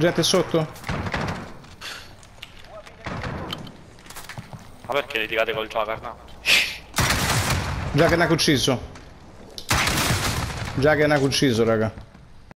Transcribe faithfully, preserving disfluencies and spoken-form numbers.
Gente sotto? Ma perché litigate col Juggernaut? Juggernaut ucciso. Juggernaut ucciso, raga.